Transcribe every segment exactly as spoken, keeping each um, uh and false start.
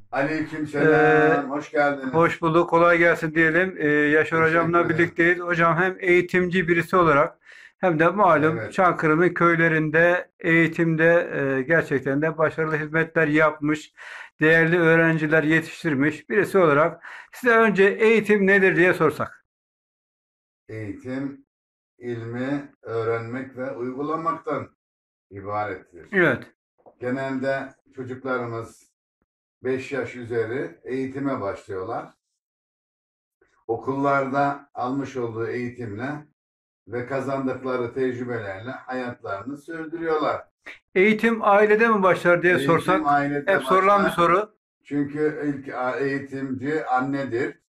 Ee, Aleykümselam, hoş geldiniz. Hoş bulduk, kolay gelsin diyelim. Ee, Yaşar Teşekkür Hocam'la ederim. birlikteyiz. Hocam hem eğitimci birisi olarak hem de malum Evet, Çankırı'nın köylerinde eğitimde e, gerçekten de başarılı hizmetler yapmış, değerli öğrenciler yetiştirmiş birisi olarak size önce eğitim nedir diye sorsak. eğitim, ilmi öğrenmek ve uygulamaktan ibarettir. Evet, Genelde çocuklarımız beş yaş üzeri eğitime başlıyorlar. Okullarda almış olduğu eğitimle ve kazandıkları tecrübelerle hayatlarını sürdürüyorlar. eğitim ailede mi başlar diye Eğitim sorsak hep ailede sorulan bir başlar. soru. Çünkü ilk eğitimci annedir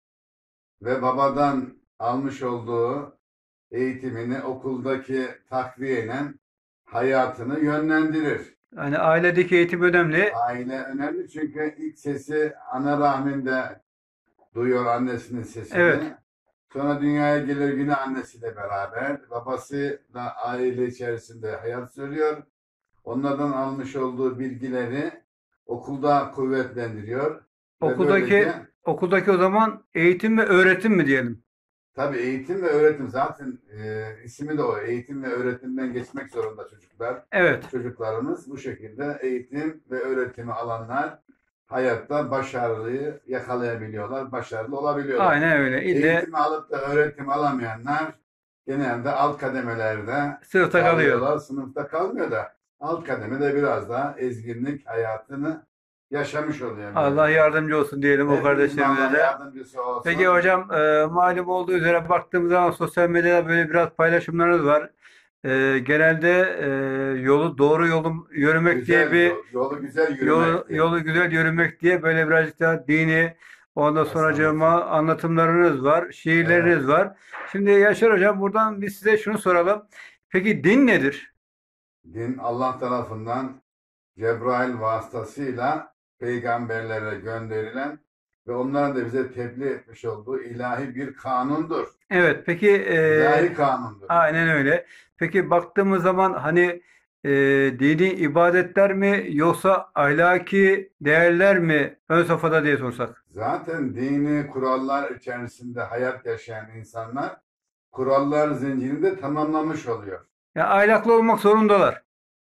ve babadan almış olduğu eğitimini okuldaki takviyeyle hayatını yönlendirir. Yani ailedeki eğitim önemli. Aile önemli çünkü ilk sesi ana rahminde duyuyor annesinin Evet. sesini. Sonra dünyaya gelir yine annesiyle beraber. Babası da aile içerisinde hayat sürüyor. Onlardan almış olduğu bilgileri okulda kuvvetlendiriyor. Ve Okuldaki böylece okuldaki o zaman eğitim ve öğretim mi diyelim? tabii eğitim ve öğretim zaten e, ismi de o. Eğitim ve öğretimden geçmek zorunda çocuklar. Evet. Çocuklarımız bu şekilde eğitim ve öğretimi alanlar hayatta başarıyı yakalayabiliyorlar, başarılı olabiliyorlar. Aynen öyle. İlle Eğitimi alıp da öğretim alamayanlar genelde alt kademelerde sınıfta kalıyor. kalıyorlar. Sınıfta kalmıyor da alt kademede biraz daha ezginlik hayatını yaşamış oluyor Allah böylece. yardımcı olsun diyelim o Hepimizin kardeşlerimize Allah de. yardımcısı Peki olsun. hocam e, malum olduğu üzere baktığımız zaman sosyal medyada böyle biraz paylaşımlarınız var. E, genelde e, yolu doğru yolu yürümek diye Güzel bir yol, yolu güzel yolu, yürümektir. yolu güzel yürümek diye böyle birazcık daha dini ondan Estağfurullah. sonracığıma anlatımlarınız var, Evet. şiirleriniz var. Şimdi Yaşar hocam buradan biz size şunu soralım. Peki din nedir? Din Allah tarafından Cebrail vasıtasıyla peygamberlere gönderilen ve onların da bize tebliğ etmiş olduğu ilahi bir kanundur. Evet, peki İlahi e, kanundur yani. aynen öyle. Peki baktığımız zaman hani e, dini ibadetler mi yoksa ahlaki değerler mi ön safhada diye sorsak. Zaten dini kurallar içerisinde hayat yaşayan insanlar kurallar zincirini de tamamlamış oluyor. Ya ahlaklı olmak zorundalar.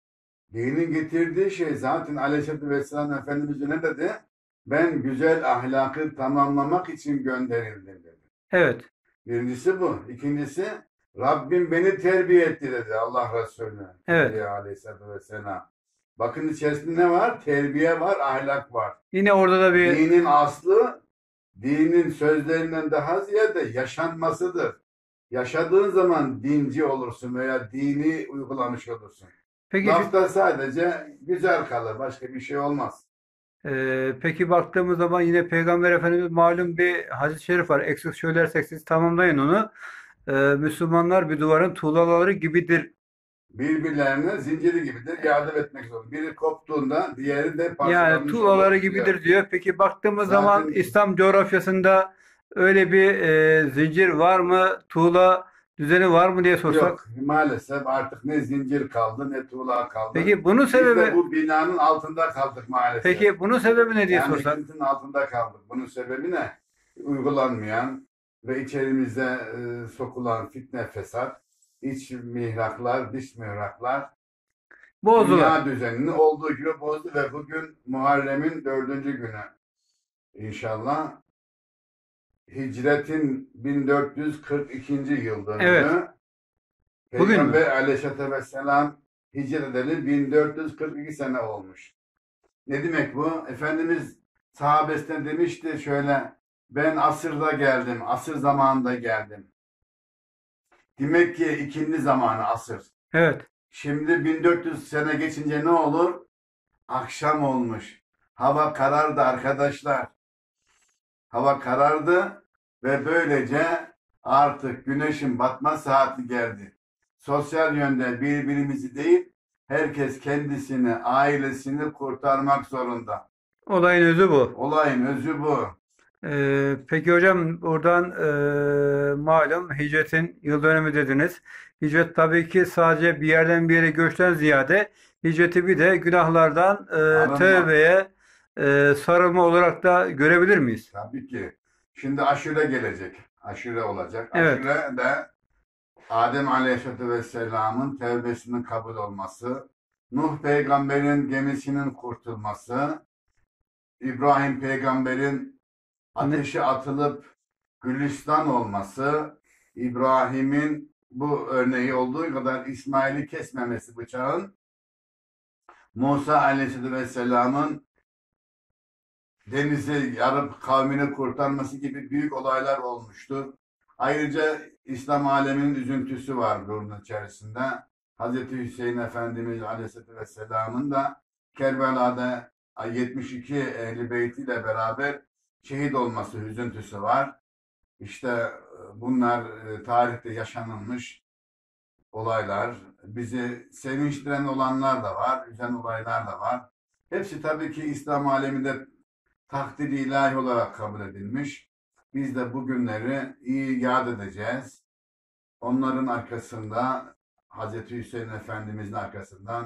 Dinin getirdiği şey zaten Aleyhisselatü Vesselam Efendimiz ne dedi? Ben güzel ahlakı tamamlamak için gönderildim dedi. Evet, Birincisi bu. İkincisi Rabbim beni terbiye etti dedi Allah Resulü. evet. Tebliğ Aleyhisselatü Vesselam. Bakın içerisinde ne var? Terbiye var, ahlak var. Yine orada da bir Dinin aslı dinin sözlerinden daha ziyade yaşanmasıdır. Yaşadığın zaman dinci olursun veya dini uygulamış olursun. peki şu- Lafta sadece güzel kalır, başka bir şey olmaz. e, peki baktığımız zaman yine Peygamber Efendimiz malum bir hadis-i şerif var. Eksik söylersek siz tamamlayın onu. E, Müslümanlar bir duvarın tuğlaları gibidir. Birbirlerine zinciri gibidir, yardım etmek zorunda. Biri koptuğunda diğeri de Yani parçalanmış tuğlaları olur diyor. gibidir diyor. Peki baktığımız zaman Zaten İslam coğrafyasında öyle bir e, zincir var mı? Tuğla düzeni var mı diye yok. sorsak. Maalesef artık ne zincir kaldı ne tuğla kaldı. Peki bunun Biz de sebebi bu binanın altında kaldık maalesef. peki bunun sebebi ne diye Yani sorsak. yıkıntının altında kaldık. Bunun sebebi ne? Uygulanmayan ve içerimize e, sokulan fitne fesat, iç mihraklar, dış mihraklar, Bozdular. dünya düzenini olduğu gibi bozdu ve bugün Muharrem'in dördüncü günü. İnşallah Hicretin bin dört yüz kırk ikinci yıl Evet. dönümü. Bugün mü? Peygamber aleyhissalatü vesselam hicret edeli bin dört yüz kırk iki sene olmuş. Ne demek bu? Efendimiz sahabesine demişti şöyle, ben asırda geldim, asır zamanında geldim. Demek ki ikindi zamanı asır. Evet. Şimdi bin dört yüz sene geçince ne olur? Akşam olmuş. Hava karardı arkadaşlar. Hava karardı ve böylece artık güneşin batma saati geldi. Sosyal yönde birbirimizi değil, herkes kendisini, ailesini kurtarmak zorunda. Olayın özü bu. Olayın özü bu. Ee, peki hocam buradan e, malum hicretin yıl dönümü dediniz. Hicret tabii ki sadece bir yerden bir yere göçten ziyade hicreti bir de günahlardan e, Arınmak. tövbeye e, sarılma olarak da görebilir miyiz? Tabii ki. Şimdi aşure gelecek. Aşure olacak. Evet. Aşure de Adem Aleyhisselatü Vesselam'ın tevbesinin kabul olması, Nuh peygamberin gemisinin kurtulması, İbrahim peygamberin Ne- ateşe atılıp Gülistan olması, İbrahim'in bu örneği olduğu kadar İsmail'i kesmemesi bıçağın, Musa Aleyhisselatü Vesselam'ın denizi yarıp kavmini kurtarması gibi büyük olaylar olmuştur. Ayrıca İslam aleminin üzüntüsü var bunun içerisinde. Hazreti Hüseyin Efendimiz Aleyhisselatü Vesselam'ın da Kerbela'da yetmiş iki Ehl-i Beyt ile beraber şehit olması üzüntüsü var. İşte bunlar tarihte yaşanılmış olaylar. Bizi sevinçlendiren olanlar da var, üzen olaylar da var. Hepsi tabii ki İslam aleminde takdir-i ilahi olarak kabul edilmiş. Biz de bu günleri iyi yad edeceğiz. Onların arkasında, Hazreti Hüseyin Efendimizin arkasından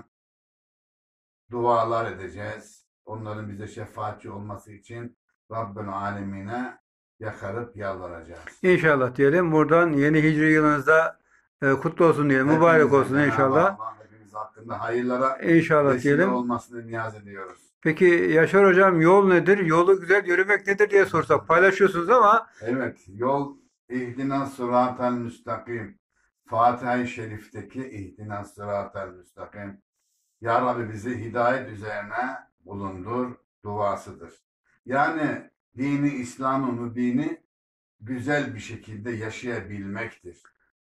dualar edeceğiz. Onların bize şefaatçi olması için Rabbül Alemine yakarıp yalvaracağız. İnşallah diyelim. Buradan yeni hicri yılınızda e, kutlu olsun diyelim. Mübarek Hepimize olsun Cenab-ı inşallah. Allah hepimiz hakkında hayırlara İnşallah vesile diyelim. olmasını niyaz ediyoruz. Peki Yaşar Hocam, yol nedir? Yolu güzel yürümek nedir diye sorsak. Paylaşıyorsunuz ama Evet, yol ihdina sıratel müstakim. Fatiha-i Şerif'teki ihdina sıratel müstakim. Ya Rabbi bizi hidayet üzerine bulundur duasıdır. Yani dini İslam-ı mübini güzel bir şekilde yaşayabilmektir.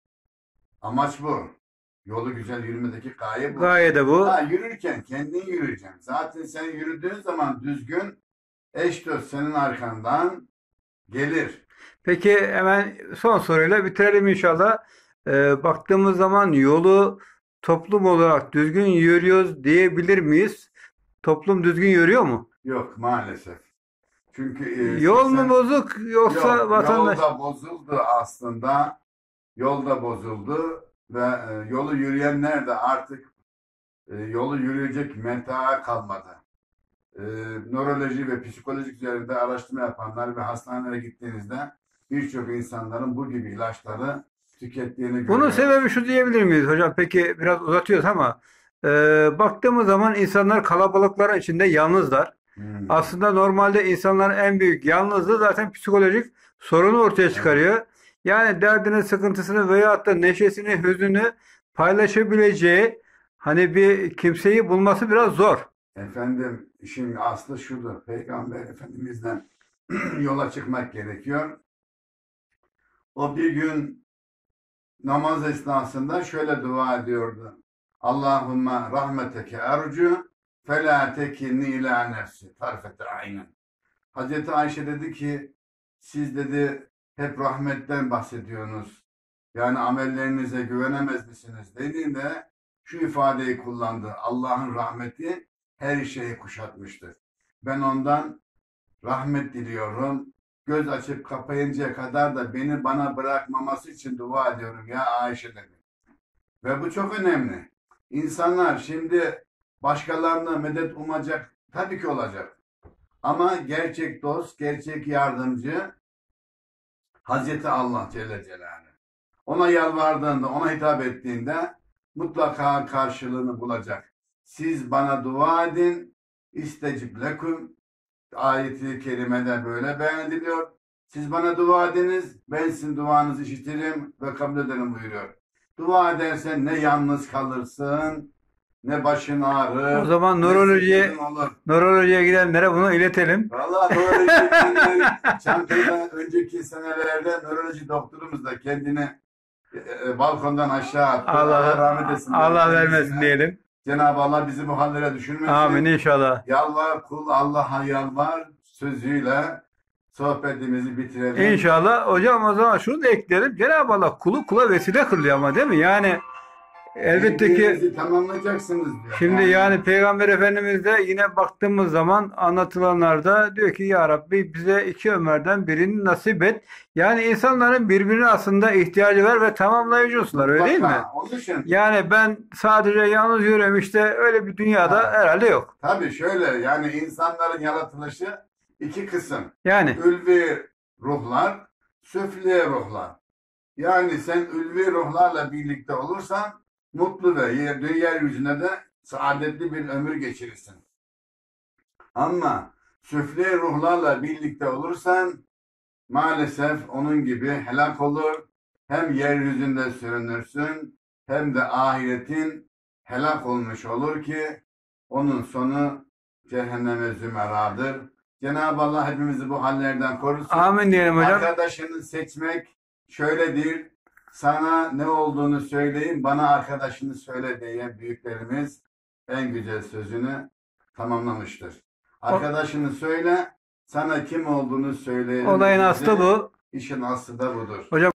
Amaç bu. Yolu güzel yürümedeki gaye bu. gaye de bu. Ha, yürürken kendin yürüyeceksin. Zaten sen yürüdüğün zaman düzgün eş dost senin arkandan gelir. Peki hemen son soruyla bitirelim inşallah. Ee, baktığımız zaman yolu toplum olarak düzgün yürüyoruz diyebilir miyiz? Toplum düzgün yürüyor mu? Yok maalesef. Çünkü e, Yol mu seksen bozuk yoksa Yok, vatandaş? yolda bozuldu aslında. Yolda bozuldu ve e, yolu yürüyenler de artık e, yolu yürüyecek meta kalmadı. E, nöroloji ve psikolojik üzerinde araştırma yapanlar ve hastanelere gittiğinizde birçok insanların bu gibi ilaçları tükettiğini Bunun görüyoruz. sebebi şu diyebilir miyiz hocam? Peki biraz uzatıyoruz ama e, baktığımız zaman insanlar kalabalıkların içinde yalnızlar. Hmm. Aslında normalde insanların en büyük yalnızlığı zaten psikolojik sorunu ortaya çıkarıyor. Yani derdini, sıkıntısını veyahut da neşesini, hüznünü paylaşabileceği hani bir kimseyi bulması biraz zor. Efendim işin aslı şudur. Peygamber Efendimiz'den yola çıkmak gerekiyor. O bir gün namaz esnasında şöyle dua ediyordu. Allahümme rahmeteke ercu felâ tekinni ilâ nefsi tarfete aynen. Hazreti Ayşe dedi ki siz dedi hep rahmetten bahsediyorsunuz. Yani amellerinize güvenemez misiniz dediğinde şu ifadeyi kullandı. Allah'ın rahmeti her şeyi kuşatmıştır. Ben ondan rahmet diliyorum. Göz açıp kapayıncaya kadar da beni bana bırakmaması için dua ediyorum ya Ayşe dedi. Ve bu çok önemli. İnsanlar şimdi başkalarına medet umacak. Tabii ki olacak. Ama gerçek dost, gerçek yardımcı Hazreti Allah Celle Celaluhu. Ona yalvardığında, ona hitap ettiğinde mutlaka karşılığını bulacak. Siz bana dua edin, istecib lekum. Ayeti kerimede böyle beyan ediliyor. Siz bana dua ediniz, ben sizin duanızı işitirim ve kabul ederim buyuruyor. Dua edersen ne yalnız kalırsın, ne başın ağrır. O zaman ne nörolojiye sıkıntın olur. nörolojiye gidenlere bunu iletelim. Vallahi nöroloji Çankaya'da önceki senelerde nöroloji doktorumuz da kendini e, e, balkondan aşağı attı. Allah rahmet etsin. Allah vermesin diyelim. Cenab-ı Allah bizi bu hallere düşürmesin. Amin inşallah. Yalvar kul Allah'a yalvar sözüyle sohbetimizi bitirelim. İnşallah. Hocam o zaman şunu da ekleyelim. Cenab-ı Allah kulu kula vesile kılıyor ama değil mi? Yani elbette ki Birbirinizi tamamlayacaksınız diyor. şimdi yani Peygamber Efendimiz de yine baktığımız zaman anlatılanlarda diyor ki ya Rabbi bize iki Ömer'den birini nasip et. Yani insanların birbirine aslında ihtiyacı var ve tamamlayıcılar öyle değil mi? Mutlaka. Onun için Yani ben sadece yalnız yürüyorum işte öyle bir dünyada Ha. herhalde yok. tabii şöyle yani insanların yaratılışı iki kısım. Yani Ülvi ruhlar, süfli ruhlar. Yani sen ülvi ruhlarla birlikte olursan mutlu ve yer, yeryüzüne de saadetli bir ömür geçirirsin. Ama süfli ruhlarla birlikte olursan maalesef onun gibi helak olur. Hem yeryüzünde sürünürsün hem de ahiretin helak olmuş olur ki onun sonu cehenneme zümeradır. Cenab-ı Allah hepimizi bu hallerden korusun. amin diyelim hocam. Arkadaşını seçmek şöyledir. Sana ne olduğunu söyleyeyim, bana arkadaşını söyle diye büyüklerimiz en güzel sözünü tamamlamıştır. Arkadaşını söyle, sana kim olduğunu söyle. Olayın aslı bu. İşin aslı da budur. Hocam